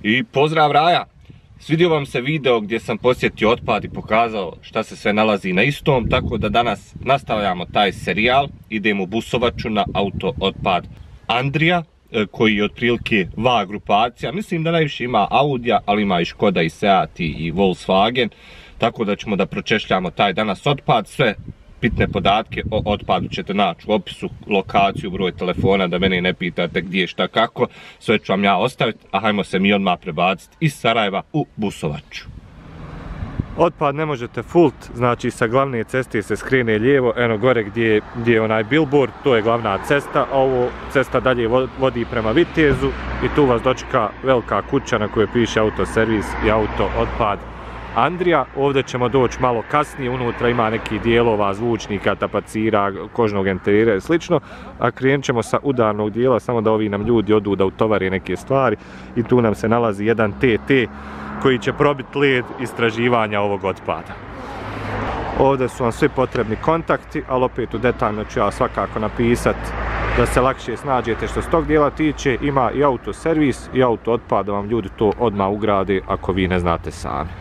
I pozdrav Raja! Svidio vam se video gdje sam posjetio otpad i pokazao šta se sve nalazi na istom, tako da danas nastavljamo taj serijal. Idemo u Busovaču na auto otpad Andrija, koji je otprilike V grupacija. Mislim da najviše ima Audija, ali ima i Škoda i Seat i Volkswagen. Tako da ćemo da pročešljamo taj danas otpad. Sve bitne podatke o otpadu ćete naći u opisu, lokaciju, broj telefona, da mene ne pitate gdje, šta, kako. Sve ću vam ja ostaviti, a hajmo se mi odmah prebaciti iz Sarajeva u Busovaču. Otpad ne možete fult, znači sa glavne ceste se skrene lijevo, eno gore gdje je onaj billboard, to je glavna cesta, a ovo cesta dalje vodi prema Vitezu i tu vas dočeka velika kuća na kojoj piše autoservis i auto otpad Andrija. Ovdje ćemo doći malo kasnije, unutra ima neki dijelova, zvučnika, tapacira, kožnog interijera i slično, a krenut ćemo sa udarnog dijela, samo da ovi nam ljudi odu da utovare neke stvari i tu nam se nalazi jedan TT koji će probiti led istraživanja ovog otpada. Ovdje su vam svi potrebni kontakti, ali opet u detaljno ću ja svakako napisati da se lakše snađete što se tog dijela tiče. Ima i autoservis i auto otpad, da vam ljudi to odmah ugrade ako vi ne znate sami.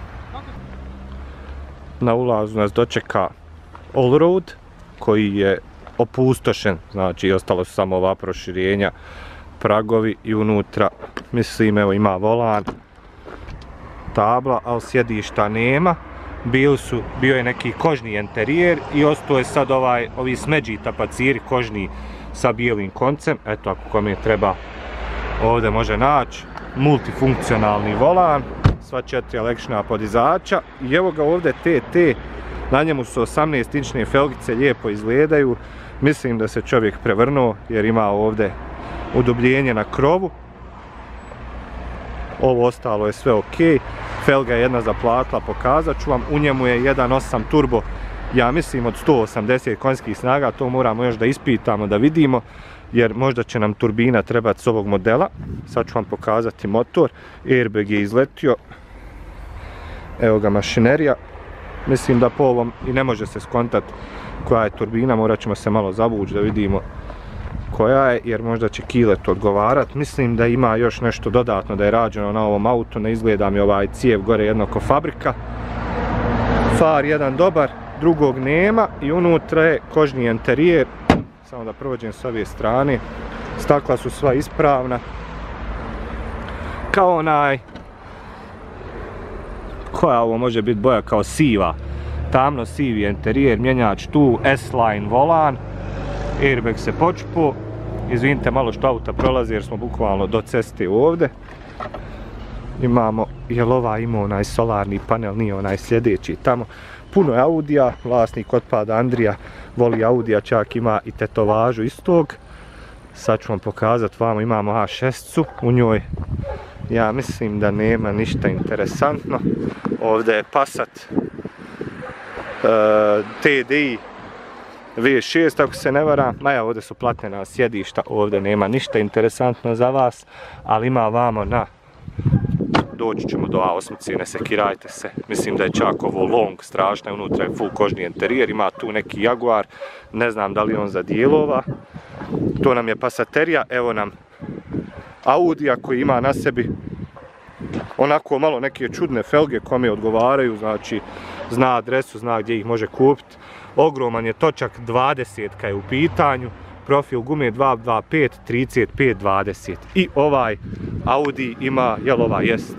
Na ulazu nas dočeka Allroad koji je opustošen, znači ostalo su samo ova proširenja, pragovi i unutra, mislim, evo ima volan, tabla, ali sjedišta nema. Bio je neki kožni interijer i ostao je sad ovi smeđi tapaciri kožni sa bijelim koncem. Eto, ako kome treba ovdje može naći. Multifunkcionalni volan, sva 4 električna podizača i evo ga ovdje TT, na njemu su 18-inčne felgice, lijepo izgledaju. Mislim da se čovjek prevrnuo jer ima ovdje udubljenje na krovu. Ovo ostalo je sve ok, felga je jedna zaplatila, pokazat ću vam. U njemu je 1.8 turbo, ja mislim od 180 konjskih snaga, to moramo još da ispitamo, da vidimo, jer možda će nam turbina trebati s ovog modela. Sad ću vam pokazati motor, airbag je izletio, evo ga mašinerija. Mislim da po ovom i ne može se skontati koja je turbina, morat ćemo se malo zavući da vidimo koja je, jer možda će kilet odgovarat. Mislim da ima još nešto dodatno da je rađeno na ovom autu, ne izgleda mi ovaj cijev gore jedno ko fabrika. Far jedan dobar, drugog nema i unutra je kožni interijer. Samo da prođem s ove strane, stakla su sva ispravna. Kao onaj, koja ovo može biti boja, kao siva, tamno sivi interijer, mjenjač tu, S-line volan. Airbag se počupo, izvinite malo što auta prolazi jer smo bukvalno do ceste ovdje. Imamo, jel ova ima onaj solarni panel, nije onaj sljedeći tamo. Puno je Audija, vlasnik otpada Andrija voli Audija, čak ima i tetovažu istog. Sad ću vam pokazati, vamo imamo A6-cu, u njoj ja mislim da nema ništa interesantno. Ovdje je Passat TDI V6 ako se ne varam, maja ovdje su platnena sjedišta, ovdje nema ništa interesantno za vas, ali ima vamo na, doći ćemo do A8, ne sekirajte se, mislim da je čak ovo long, strašno, unutra je full kožni interijer, ima tu neki Jaguar, ne znam da li on za dijelova, to nam je Passaterija, evo nam Audija koji ima na sebi onako malo neke čudne felge kome odgovaraju, znači zna adresu, zna gdje ih može kupiti. Ogroman je točak, 20 je u pitanju, profil gume 225 35 20 i ovaj Audi ima, jel ova jest.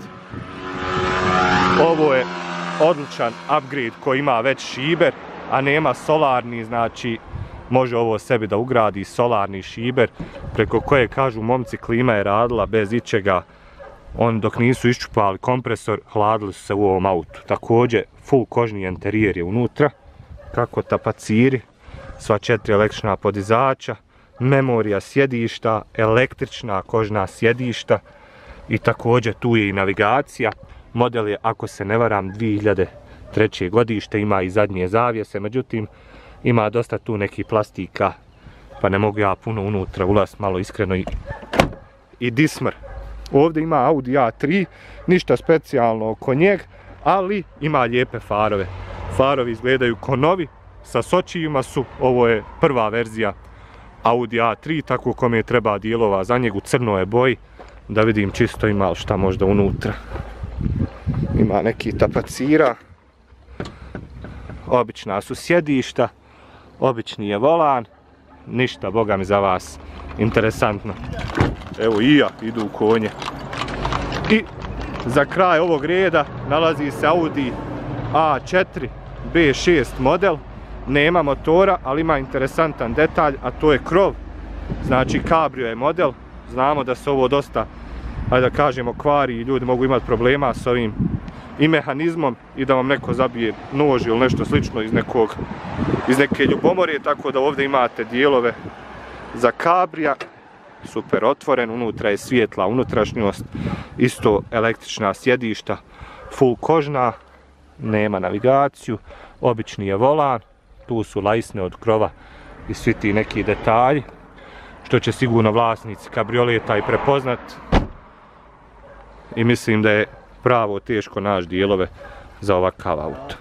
Ovo je odličan upgrade koji ima već šiber, a nema solarni, znači može ovo sebi da ugradi solarni šiber preko koje kažu momci klima je radila bez ičega. On dok nisu iščupali kompresor, hladili su se u ovom autu. Također full kožni interijer je unutra, kako tapaciri, sva 4 električna podizača, memorija sjedišta, električna kožna sjedišta i također tu je i navigacija. Model je, ako se ne varam, 2003. godište, ima i zadnje zavjese, međutim ima dosta tu nekih plastika, pa ne mogu ja puno unutra ulaziti, malo iskreno i dismr. Ovdje ima Audi A3, ništa specijalno oko njeg, ali ima lijepe farove. Farovi izgledaju ko novi, sa sočijima su, ovo je prva verzija Audi A3, tako kome treba dijelova za njeg, u crnoj boji. da vidim čisto ima li šta možda unutra. Ima neki tapacira. Obična su sjedišta. Obični je volan. Ništa, boga mi za vas, interesantno. Evo i ja idu u konje. I za kraj ovog reda nalazi se Audi A4 B6 model. Nema motora, ali ima interesantan detalj, a to je krov. Znači cabrio je model. Znamo da se ovo dosta, ajde da kažemo, kvari i ljudi mogu imati problema s ovim i mehanizmom i da vam neko zabije nož ili nešto slično iz neke ljubomore, tako da ovdje imate dijelove za kabrija. Super otvoren, unutra je svijetla unutrašnjost, isto električna sjedišta, full kožna, nema navigaciju, obični je volan, tu su lajsne od krova i svi ti neki detalji, što će sigurno vlasnici kabrioleta i prepoznat. I mislim da je pravo teško naći dijelove za ovakav auto.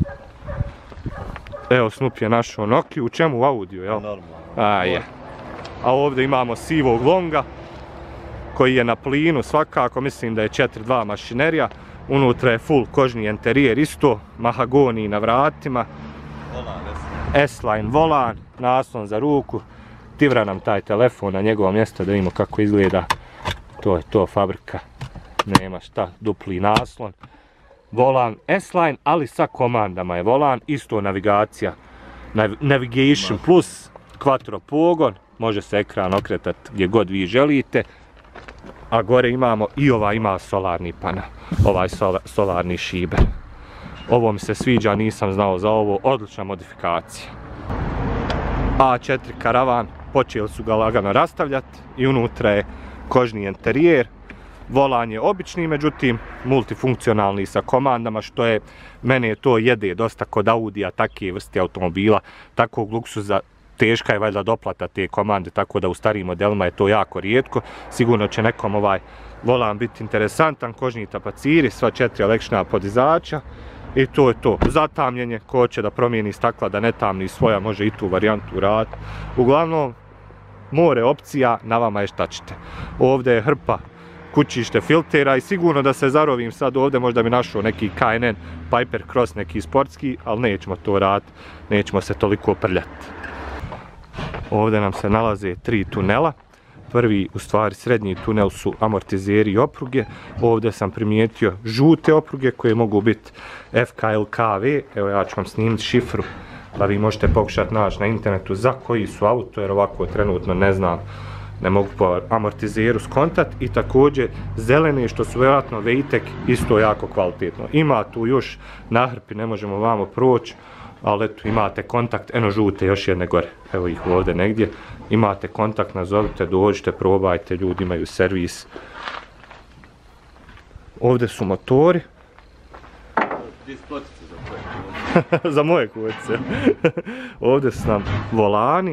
Evo, Snoop je našao Nokiju, u čemu? U Audiju, jel? Normalno. Je. A ovdje imamo sivog longa, koji je na plinu svakako, mislim da je 4.2 mašinerija. Unutra je full kožni interijer isto, mahagoni na vratima. S-Line volan, naslon za ruku. Tivra nam taj telefon na njegovo mjesto da vidimo kako izgleda. To je to, fabrika. Nema šta, dupli naslon. Volan S-Line, ali sa komandama je volan. Isto navigacija. Navigation plus, quattro pogon. Može se ekran okretati gdje god vi želite. A gore imamo i ima solarni panel. Ovaj solarni šiber. Ovo mi se sviđa, nisam znao za ovo. Odlična modifikacija. A4 karavan, počeli su ga lagano rastavljati i unutra je kožni interijer. Volan je obični, međutim multifunkcionalni sa komandama, što je, mene to jede dosta kod Audija, takve vrste automobila, takvog luksuza. Teška je valjda doplata te komande, tako da u starijim modelima je to jako rijetko. Sigurno će nekom ovaj volan biti interesantan, kožni tapaciri, sva 4 električna podizača. I to je to. Zatamljenje, ko će da promijeni stakla, da ne tamni svoja, može i tu varijantu uraditi. Uglavnom, more opcija, na vama je šta ćete. Ovdje je hrpa kućište filtera i sigurno da se zarovim sad ovdje, možda bi našao neki KNN Piper Cross, neki sportski, ali nećemo to raditi, nećemo se toliko prljati. Ovdje nam se nalaze 3 tunela. Prvi, u stvari srednji tunel, su amortizeri i opruge. Ovdje sam primijetio žute opruge koje mogu biti FKLKV. Evo, ja ću vam snimiti šifru pa vi možete pokušati naći na internetu za koji su auto, jer ovako trenutno ne znam, ne mogu po amortizeru skontat. I također zelene, što su vjerojatno Vejtek, isto jako kvalitetno. Ima tu još na hrpi, ne možemo vamo proći, ali eto, imate kontakt, eno žute još jedne gore, evo ih ovdje negdje. Imate kontakt, nazovite, dođite, probajte, ljudi imaju servis. Ovdje su motori. Za moje kucice. Ovdje su nam volani,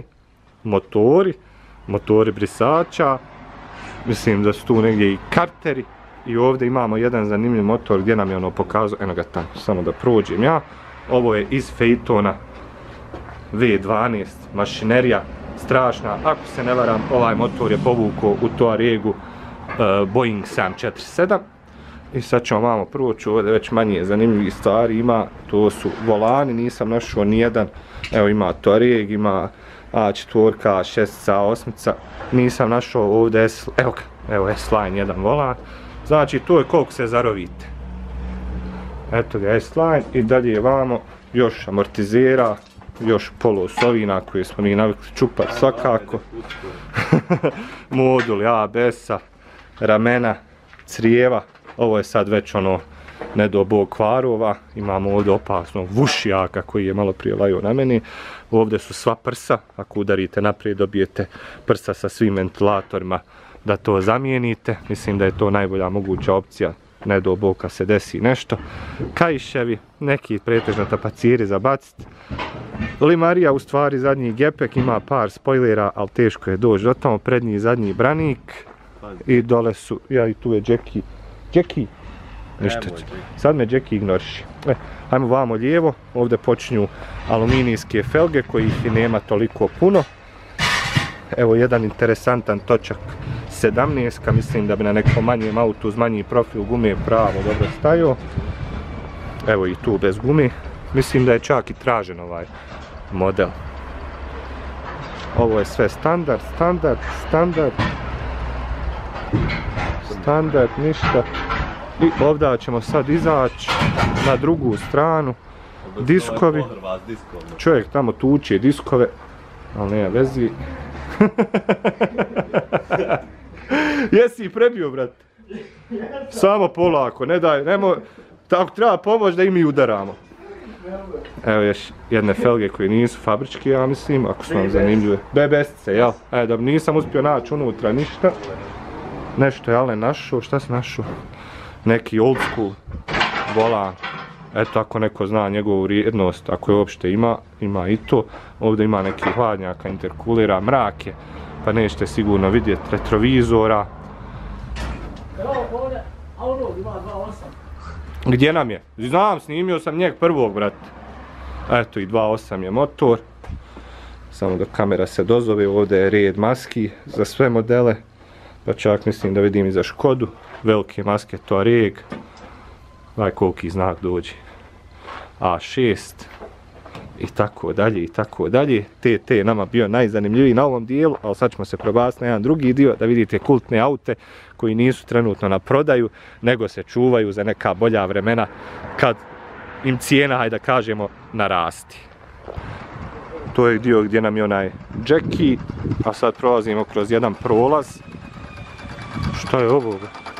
motori brisača. Mislim da su tu negdje i karteri. I ovdje imamo jedan zanimljiv motor gdje nam je ono pokazao, eno ga tamo, samo da prođem ja. Ovo je iz Phaetona V12 mašinerija, strašna. Ako se ne varam, ovaj motor je povukao u Touaregu Boeing 747. I sad ćemo malo proći, ovdje već manje zanimljivih stvari ima. To su volani, nisam našao nijedan. Evo, ima Touareg, ima A4, A6, A8. Nisam našao ovdje evo S-Line jedan volan. Znači, to je koliko se zarovite. Eto ga S-Line i dalje vamo još amortizera, još polosovina koje smo mi navikli čupati svakako. Modul ABS-a, ramena, crijeva. Ovo je sad već ono, ne do bog kvarova. Imamo ovdje opasnog vušijaka koji je malo prije lajao na meni. Ovdje su sva prsa, ako udarite naprijed dobijete prsa sa svim ventilatorima da to zamijenite. Mislim da je to najbolja moguća opcija, ne do bog kad se desi nešto. Kaiševi, neki pretežno tapaciri za baciti. Limarija, u stvari zadnji gepek, ima par spoilera, ali teško je doći do tamo. Prednji i zadnji branik. I dole su, i tu je Jackie. Ništa. Sad me Jackie ignoriši. Ajmo vamo lijevo, ovdje počinju aluminijske felge kojih i nema toliko puno. Evo jedan interesantan točak 17, mislim da bi na nekom manjem autu uz manji profil gume pravo dobro stajao. Evo i tu bez gume. Mislim da je čak i tražen ovaj model. Ovo je sve standard, ništa. I ovdje ćemo sad izaći na drugu stranu. Diskovi. Čovjek tamo tuče diskove, ali nema vezi. Jesi prebio, brate? Samo polako, ne daj, nemoj. Tako treba pomoći da i mi udaramo. Evo još jedne felge koje nisu fabričke, ja mislim, ako su vam zanimljive. BBS-ice, jel? Da nisam uspio naći unutra ništa. Nešto je Alen našao, šta si našao? Neki old school volan. Eto, ako neko zna njegovu vrijednost, ako je uopšte ima i to. Ovdje ima neki hladnjaka, interkulira, mrak je, pa nećete sigurno vidjeti retrovizora. Gdje nam je? Znam, snimio sam njeg prvog, brate. Eto, i 2.8 je motor. Samo da kamera se dozove, ovdje je red maski za sve modele. Pa čak mislim da vidim i za Škodu. Velike maske, Touareg. Gledaj koliki znak dođe. A6. I tako dalje, i tako dalje. TT je nama bio najzanimljiviji na ovom dijelu, ali sad ćemo se prebaciti na jedan drugi dio da vidite kultne aute koji nisu trenutno na prodaju, nego se čuvaju za neka bolja vremena kad im cijena, hajde da kažemo, narasti. To je dio gdje nam je onaj Jackie, a sad prolazimo kroz jedan prolaz. Što je ovo?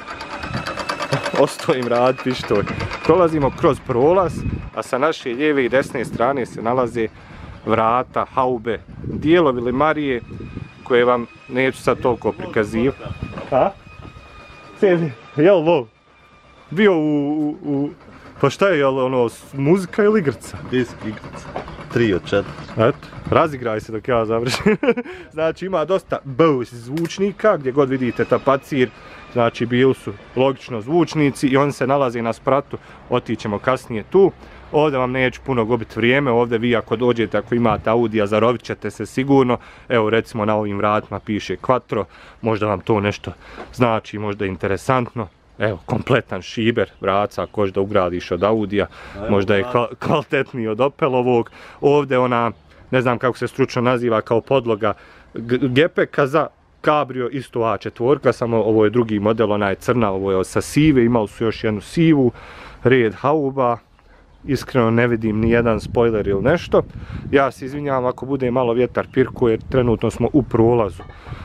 Ostojim rad pištolj. Prolazimo kroz prolaz, a sa naše lijeve i desne strane se nalaze vrata, haube, dijelovi limarije koje vam neću sad toliko prikazivati. A? Jel Vov? Bio u... Pa šta je, jel ono, muzika ili igrca? Disk igrca. 3 od 4. Eto, razigraj se dok ja završim. Znači ima dosta Bose zvučnika, gdje god vidite tapacir, znači bili su logično zvučnici i oni se nalaze na spratu, otićemo kasnije tu. Ovdje vam neću puno gubiti vrijeme, ovdje vi ako dođete, ako imate Audija, zarovit ćete se sigurno. Evo recimo na ovim vratima piše Quattro, možda vam to nešto znači, možda je interesantno. Evo, kompletan šiber vraca, ako da ugradiš od Audija, možda je kvalitetniji od Opelovog. Ovdje ona, ne znam kako se stručno naziva, kao podloga gepeka za Cabrio, isto A4, samo ovo je drugi model, ona je crna, ovo je sa sive, imali su još jednu sivu, red hauba. Iskreno ne vidim ni jedan spoiler ili nešto. Ja se izvinjavam ako bude malo vjetar pirku jer trenutno smo u prolazu.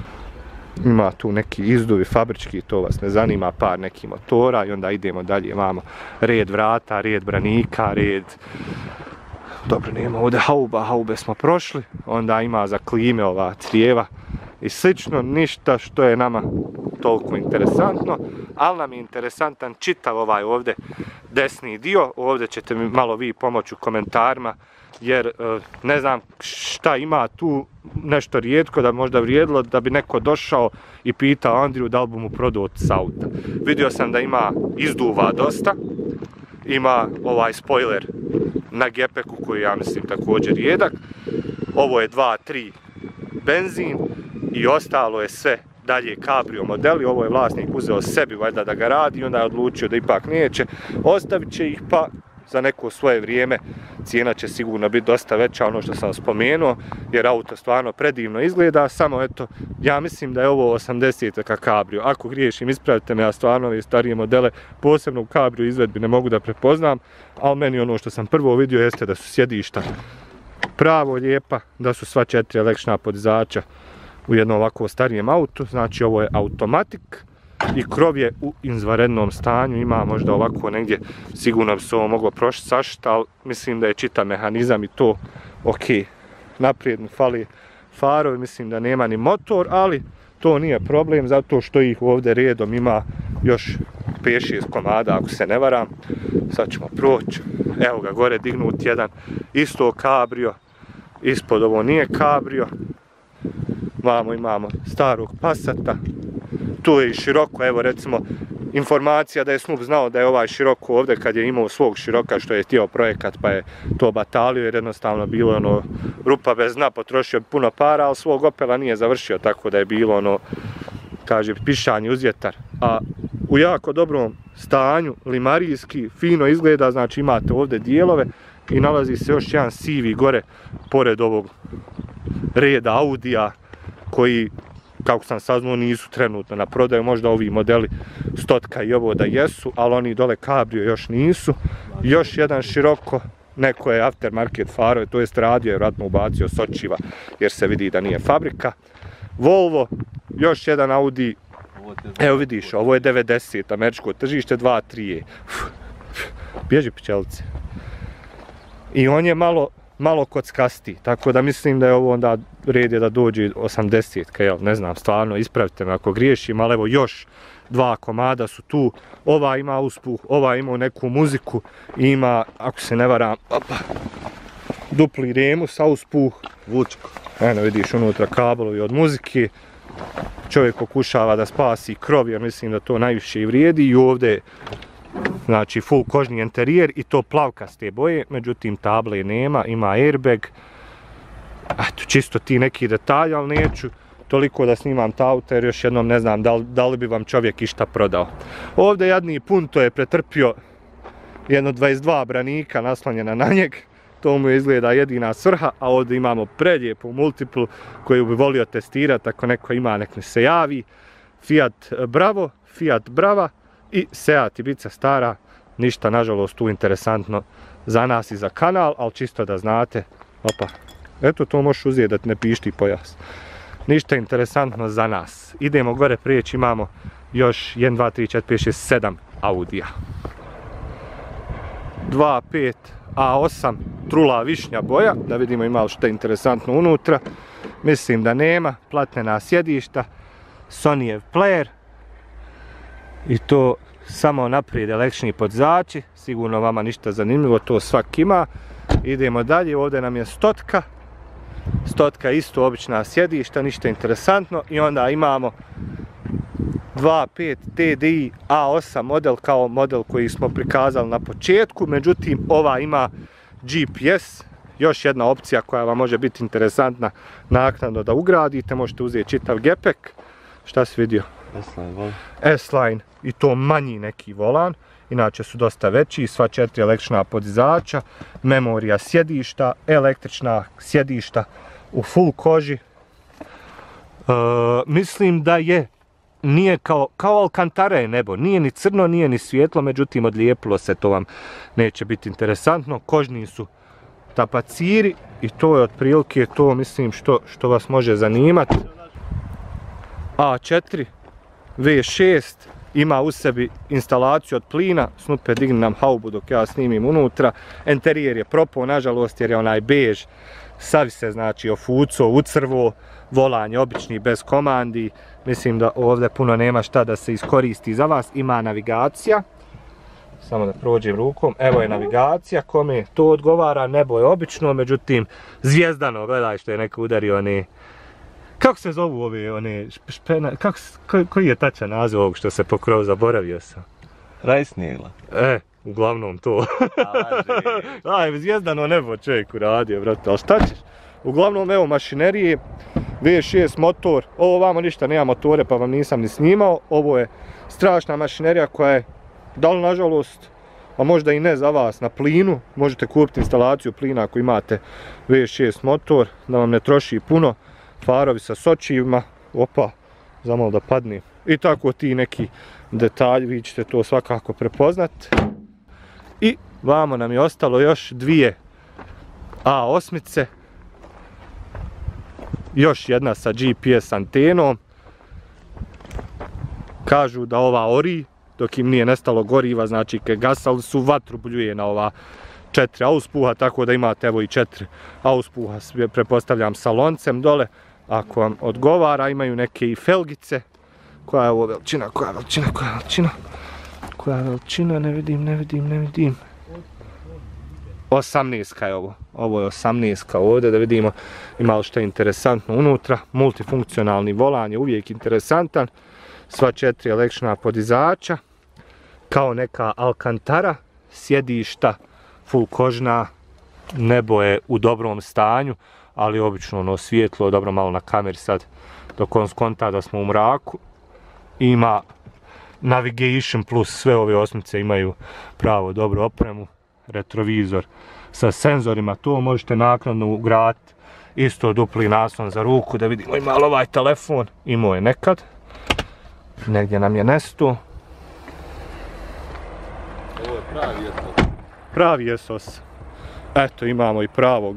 Ima tu neki izduvi fabrički, to vas ne zanima, par nekih motora i onda idemo dalje, imamo red vrata, red branika, red... Dobro, nema ovdje haube smo prošli, onda ima za klime ova crijeva i slično, ništa što je nama toliko interesantno, ali nam je interesantan čitav ovaj ovdje desni dio, ovdje ćete mi malo vi pomoći u komentarima, jer ne znam šta ima tu nešto rijetko da možda vrijedilo da bi neko došao i pitao Andriju da li bi mu prodao s auta. Vidio sam da ima izduva dosta, ima ovaj spoiler na gepeku koji ja mislim također rijedak. Ovo je 2.3 benzin i ostalo je sve dalje Cabrio modeli. Ovo je vlasnik uzeo sebi valjda da ga radi i onda je odlučio da ipak neće. Ostavit će ih pa za neko svoje vrijeme cijena će sigurno biti dosta veća, ono što sam spomenuo, jer auto stvarno predivno izgleda, samo eto, ja mislim da je ovo 80-ka Cabrio. Ako griješim, ispravite me, ja stvarno ove starije modele, posebno u Cabrio izvedbi ne mogu da prepoznam, ali meni ono što sam prvo vidio jeste da su sjedišta pravo lijepa, da su sva 4 električna podizača u jednom ovako starijem autu, znači ovo je automatik. I krov je u izvanrednom stanju, ima možda ovako negdje, sigurno bi se ovo moglo prošli sašta, ali mislim da je čitav mehanizam i to ok. Naprijed mi fali farovi, mislim da nema ni motor, ali to nije problem zato što ih ovdje redom ima još 5-6 komada ako se ne varam. Sad ćemo proći, evo ga gore dignut jedan, isto Cabrio, ispod ovo nije Cabrio. Vamo imamo starog Passata. Tu je i široko, evo recimo informacija da je Snoop znao da je ovaj široko ovdje kad je imao svog široka što je htio projekat pa je to batalio jer jednostavno bilo ono rupa bez dna, potrošio puno para, ali svog Opela nije završio, tako da je bilo ono kaže pišanje uz vjetar, a u jako dobrom stanju, limarijski, fino izgleda, znači imate ovdje dijelove i nalazi se još jedan sivi gore pored ovog reda Audija koji, kako sam saznao, nisu trenutno na prodaju, možda ovi modeli Stotka i ovo da jesu, ali oni dole Cabrio još nisu. Još jedan široko, neko je aftermarket farove, to jest radio je vjerojatno ubacio sočiva jer se vidi da nije fabrika. Volvo, još jedan Audi, evo vidiš, ovo je 90, američko tržište, 2.3 je. Bježi pčelice. I on je malo kockasti, tako da mislim da je ovo onda red je da dođe 80, jel, ne znam, stvarno, ispravite me ako griješim, ali evo još dva komada su tu, ova ima uspuh, ova ima neku muziku, ima, ako se ne varam, opa, dupli remus sa uspuh. Vučko. Eno vidiš unutra kablovi od muzike, čovjek pokušava da spasi krov jer mislim da to najviše i vrijedi i ovdje znači full kožni interijer i to plavkaste boje, međutim table nema, ima airbag, eto čisto ti neki detalji, ali neću toliko da snimam ta auta jer još jednom ne znam da li bi vam čovjek išta prodao. Ovdje jadni Punto je pretrpio jedno 22 branika naslonjena na njeg, to mu izgleda jedina svrha, a ovdje imamo prelijepu multiplu koju bi volio testirati, ako neko ima nek mi se javi. Fiat Bravo, Fiat Brava i Seat Ibiza stara, ništa nažalost tu interesantno za nas i za kanal, ali čisto da znate, opa, eto to možeš uzeti da ti ne pišti pojas. Ništa interesantno za nas. Idemo gore prijeći, imamo još 1, 2, 3, 4, 5, 6, 7 Audija. 2.5 A8 trula višnja boja, da vidimo ima li što je interesantno unutra. Mislim da nema, platnena sjedišta, Sonyjev player i to samo naprijed električni podzači, sigurno vama ništa zanimljivo, to svak ima. Idemo dalje, ovdje nam je Stotka. Stotka isto obična sjedišta, ništa interesantno i onda imamo 2.5 TDI A8 model kao model koji smo prikazali na početku, međutim ova ima GPS, još jedna opcija koja vam može biti interesantna naknadno da ugradite, možete uzeti čitav gepek. Šta si vidio? S-Line i to manji neki volan, inače su dosta veći, sva 4 električna podizača, memorija sjedišta, električna sjedišta u full koži. Mislim da nije kao Alcantara je nebo, nije ni crno, nije ni svijetlo, međutim odlijepilo se, to vam neće biti interesantno. Kožni su tapaciri i to je otprilike to, mislim, što vas može zanimati. A4 V6 ima u sebi instalaciju od plina, Snupe digni nam haubu dok ja snimim unutra. Interijer je propao, nažalost, jer je onaj bež, savi se znači ofuco, ucrvo, volanje obični bez komandi. Mislim da ovdje puno nema šta da se iskoristi za vas. Ima navigacija, samo da prođem rukom, evo je navigacija, kome to odgovara, nebo je obično, međutim zvijezdano, gledaj što je neko udario one, kako se zovu ove, one, koji je tačan naziv ovog što se pokrov, zaboravio sam. Rajsnijela. Uglavnom to. Aj, zvijezdano nebo čovjek uradio, brate, ali šta ćeš? Uglavnom, evo, mašinerije, V6 motor, ovo vamo ništa, nema motore pa vam nisam ni snimao, ovo je strašna mašinerija koja je, da li nažalost, a možda i ne za vas, na plinu, možete kupiti instalaciju plina ako imate V6 motor, da vam ne troši puno, farovi sa sočivima, opa, zamalo da padne, i tako ti neki detalji, vi ćete to svakako prepoznati. I vamo nam je ostalo još dvije A8-ice, još jedna sa GPS antenom. Kažu da ova ori, dok im nije nestalo goriva, znači kad gasali su, vatru bljuje na ova 4 auspuha, tako da imate evo i 4 auspuha, prepostavljam sa loncem dole, ako vam odgovara. Imaju neke i felgice. Koja je ovo veličina, koja je veličina, ne vidim. 18 je ovo je 18 ovdje, da vidimo ima li što je interesantno unutra. Multifunkcionalni volan je uvijek interesantan, sva 4 električna podizača, kao neka Alcantara, sjedišta, full kožna, nebo je u dobrom stanju, ali obično ono svijetlo, dobro malo na kameri sad, dok on skonta da smo u mraku. ima Navigation Plus, sve ove osmice imaju pravo dobru opremu, retrovizor sa senzorima, to možete naknadno ugraditi, isto dupli naslon za ruku, da vidimo ima li ovaj telefon, imao je nekad, negdje nam je nesto. Ovo je pravi ESOS. Pravi ESOS. Eto, imamo i pravog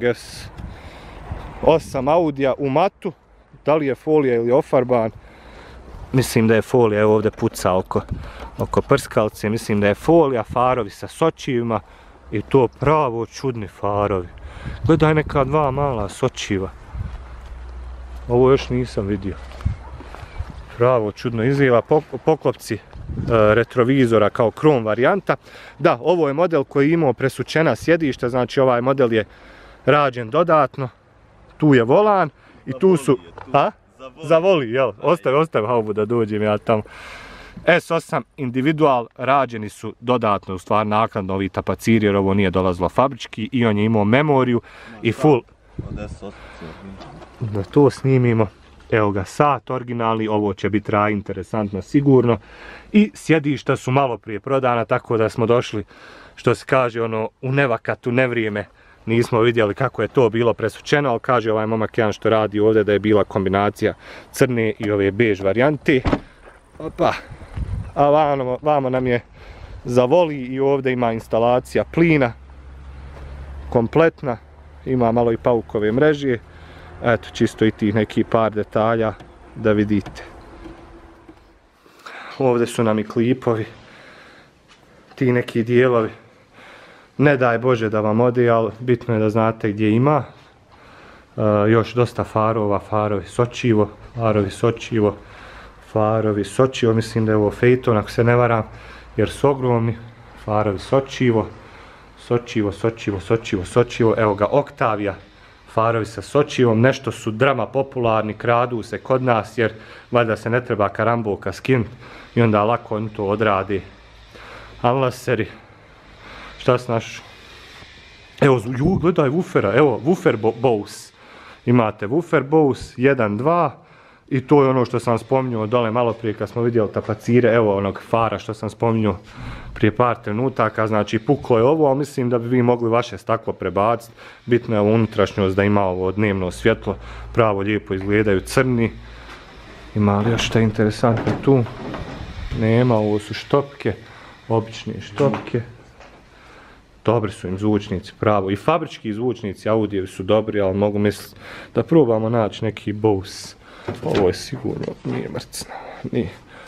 S8 Audija u matu, da li je folija ili ofarban, mislim da je folija, evo ovdje puca oko prskalce, mislim da je folija, farovi sa sočivima i to pravo čudni farovi. Gledaj neka dva mala sočiva. Ovo još nisam vidio. Pravo čudno izgleda, poklopci retrovizora kao krom varijanta. Da, ovo je model koji je imao presučena sjedišta, znači ovaj model je rađen dodatno. Tu je volan i tu su... Zavoli, jel? Ostavi haubu da dođem ja tamo. S8 individual rađeni su dodatno, u stvari naknadno ovi tapaciri, jer ovo nije dolazilo fabrički i on je imao memoriju i full. Da to snimimo. Evo ga, sat originalni, ovo će biti interesantno sigurno. I sjedišta su malo prije prodana, tako da smo došli, što se kaže, ono, u nevakatu, nevrijeme. Nismo vidjeli kako je to bilo presučeno, ali kaže ovaj momak jedan što radi ovdje da je bila kombinacija crne i ove bež varijante. Opa, a vamo nam je zavoli i ovdje ima instalacija plina, kompletna, ima malo i paukove mreže. Eto, čisto i tih neki par detalja da vidite. Ovdje su nam i klipovi, ti neki dijelovi. Ne daj Bože da vam ode, ali bitno je da znate gdje ima. Još dosta farova, farovi sočivo, mislim da je ovo Phaeton, ako se ne varam, jer su ogromni. Farovi sočivo, evo ga Octavia, farovi sa sočivom, nešto su drama popularni, kradu se kod nas, jer valjda se ne treba karambolka skinuti i onda lako oni to odradi. Anlaseri. Šta si našao? Evo, gledaj woofera, evo, woofer Bose. Imate woofer Bose 1.2 i to je ono što sam spominjao dole malo prije kad smo vidjeli tapacire, evo onog fara što sam spominjao prije par trenutaka, znači puklo je ovo, ali mislim da bi vi mogli vaše staklo prebaciti. Bitno je unutrašnjost da ima ovo dnevno svjetlo, pravo lijepo izgledaju crni. Ima li još šta interesantno tu? Nema, ovo su štopke, obične štopke. Dobri su im zvučnici, pravo. I fabrički zvučnici Audijevi su dobri, ali mogu misliti da probamo naći neki Bose. Ovo je sigurno, nije mrcno, nije.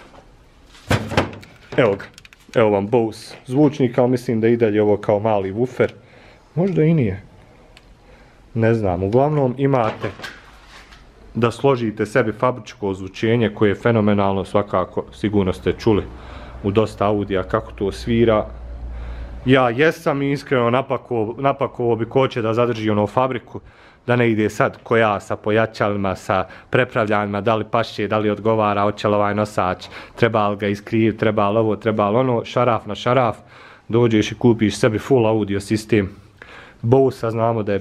Evo ga, evo vam Bose zvučnik, ali mislim da i dalje ovo kao mali woofer. Možda i nije. Ne znam, uglavnom imate da složite sebi fabričko ozvučenje koje je fenomenalno, svakako, sigurno ste čuli u dosta Audija kako to svira. Ja jesam iskreno napakovo bi ko će da zadrži ono fabriku, da ne ide sad ko ja sa pojačalima, sa prepravljanjima, da li pašće, da li odgovara, hoće li ovaj nosač, treba li ga iskriviti, treba li ovo, treba li ono, šaraf na šaraf, dođeš i kupiš sebi full audio sistem. Bose, znamo da je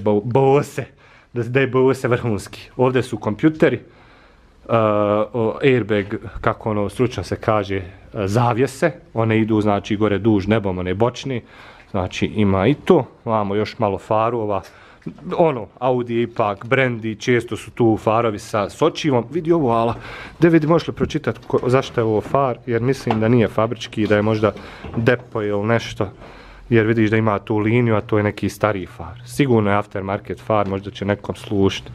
Bose vrhunski. Ovdje su kompjuteri, airbag, kako ono stručno se kaže, zavjese, one idu znači gore duž nebom, one bočne, znači ima i to, imamo još malo farova, ono, Audi ipak, brendi, često su tu farovi sa sočivom, vidi ovo ala, da vidi, možeš li pročitati zašto je ovo far, jer mislim da nije fabrički, da je možda depo ili nešto, jer vidiš da ima tu liniju, a to je neki stariji far, sigurno je aftermarket far, možda će nekom služiti.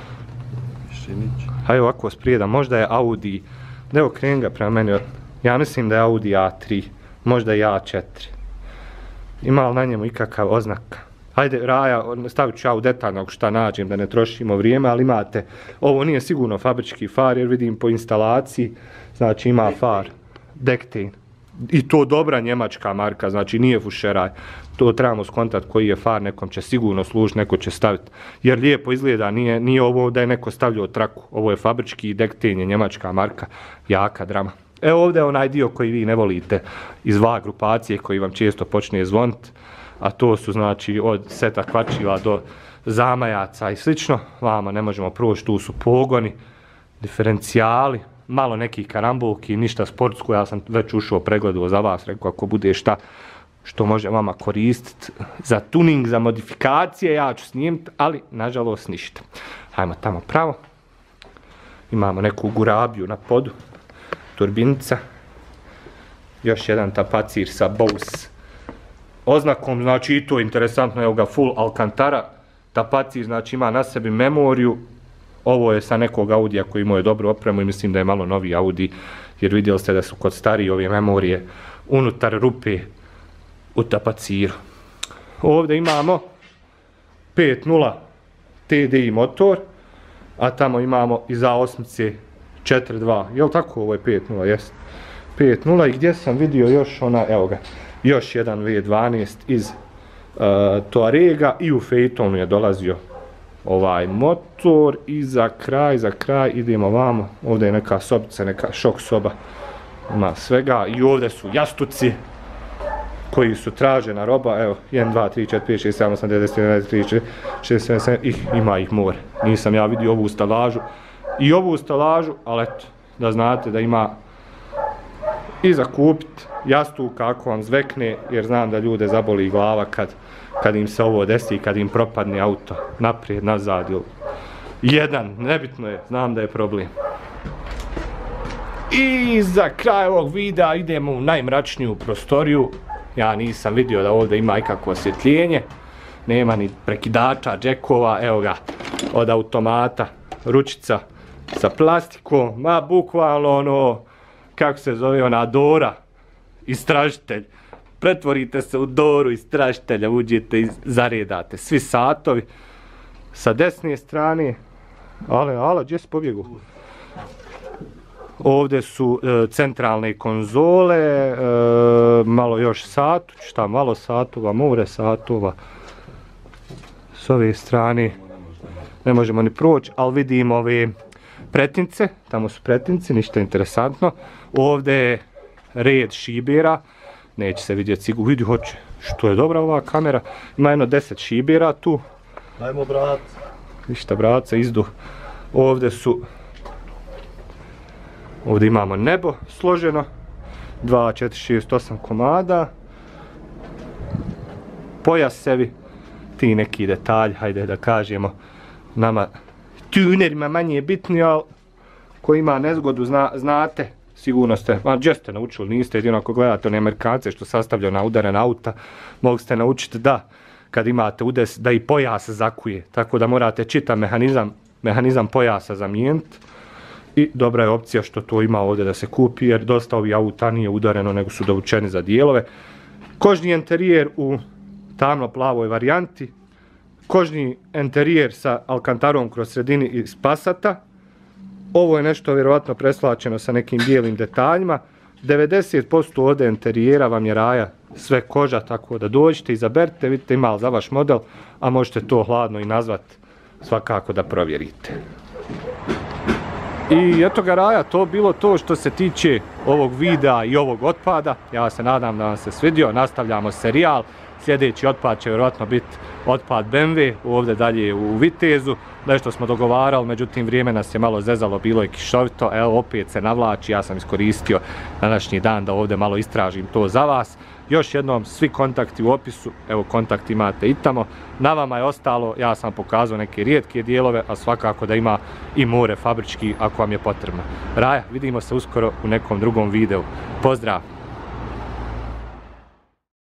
Hajde ovako sprijedam, možda je Audi, evo kreni ga prema meni, ja mislim da je Audi A3, možda i A4. Ima li na njemu ikakav oznak? Hajde Raja, stavit ću ja u detaljno ako šta nađem da ne trošimo vrijeme, ali imate, ovo nije sigurno fabrički far jer vidim po instalaciji, znači ima far, Dektin. I to dobra njemačka marka, znači nije fušeraj. To trebamo skontati koji je far, nekom će sigurno služiti, neko će staviti. Jer lijepo izgleda, nije ovo da je neko stavljao traku. Ovo je fabrički Dektin, je njemačka marka, jaka drama. Evo ovdje je onaj dio koji vi ne volite iz VA grupacije koji vam često počne zvoniti. A to su znači od seta kvačiva do zamajaca i slično. Vama ne možemo proći, tu su pogoni, diferencijali, malo nekih karambulki, ništa sportsko, ja sam već ušao pregledao za vas, rekao ako bude šta što može vama koristiti za tuning, za modifikacije, ja ću snimiti, ali nažalost ništa. Hajmo tamo pravo. Imamo neku gurabiju na podu, turbinica. Još jedan tapacir sa Bose oznakom, znači i to je interesantno, evo ga full Alcantara. Tapacir znači ima na sebi memoriju. Ovo je sa nekog Audija koji imao je dobru opremu i mislim da je malo novi Audi, jer vidjeli ste da su kod stariji ove memorije unutar rupe u tapaciru. Ovdje imamo 5.0 TDI motor, a tamo imamo iza osmice 4.2. Jel tako, ovo je 5.0? Jest. 5.0 i gdje sam vidio još ona, evo ga, još jedan V12 iz Touarega i u Phaetonu je dolazio ovaj motor i za kraj idemo vamo. Ovdje je neka sobica, neka šok soba, ima svega i ovdje su jastuci koji su tražena roba, evo 1, 2, 3, 4, 5, 6, 7, 8, 9, 10, 11, 12, 13, 14, 15, ima ih more. Nisam ja vidio ovu stalažu, ali eto, da znate da ima i za kupit jastuk kako vam zvekne, jer znam da ljude zaboli glava kad im se ovo desi, kad im propadne auto naprijed, nazad ili jedan, nebitno je, znam da je problem. I za kraj ovog videa idemo u najmračniju prostoriju. Ja nisam vidio da ovdje ima ikakvo osvjetljenje, nema ni prekidača, džekova, evo ga, od automata, ručica sa plastikom, ma bukvalno ono, kako se zove ona Dora, istražitelj. Pretvorite se u Doru istražitelja, uđete i zaredate. Svi satovi sa desne strane, ale, gdje si pobjegao? Ovdje su centralne konzole, malo još satu, šta malo satova, more satova. S ove strane ne možemo ni proći, ali vidimo ove pretince, tamo su pretinci, ništa interesantno. Ovdje je red šibera, neće se vidjeti sigurno, vidi hoće, što je dobra ova kamera, ima jedno 10 šibera tu. Dajmo brat. Ništa bratca, izduh. Ovdje imamo nebo složeno, 2, 4, 6, 8 komada. Pojasevi, ti neki detalji, hajde da kažemo, nama tunerima manje bitni, ali ko ima nezgodu znate, sigurno ste, gdje ste naučili, niste jedino ako gledate one Amerikance što sastavljaju na udarena auta, mogli ste naučiti da kad imate udes da i pojas zakuje, tako da morate čitav mehanizam pojasa zamijeniti. I dobra je opcija što to ima ovdje da se kupi, jer dosta ovih auta nije udareno nego su dovučeni za dijelove. Kožni interijer u tamno plavoj varijanti, kožni interijer sa Alcantarom kroz sredini iz Passata. Ovo je nešto vjerovatno preslačeno sa nekim bijelim detaljima. 90% ovdje interijera vam je raja, sve koža, tako da dođite, izaberite, vidite ima li za vaš model, a možete to hladno i nazvati, svakako da provjerite. I eto ga raja, to bilo to što se tiče ovog videa i ovog otpada. Ja se nadam da vam se svidio, nastavljamo serijal. Sljedeći otpad će vjerojatno biti otpad BMW, ovdje dalje u Vitezu. Nešto smo dogovarali, međutim vrijeme nas je malo zezalo, bilo je kišovito, evo opet se navlači, ja sam iskoristio današnji dan da ovdje malo istražim to za vas. Još jednom, svi kontakti u opisu, evo kontakt imate i tamo. Na vama je ostalo, ja sam pokazao neke rijetke dijelove, a svakako da ima i more fabrički ako vam je potrebno. Raja, vidimo se uskoro u nekom drugom videu. Pozdrav!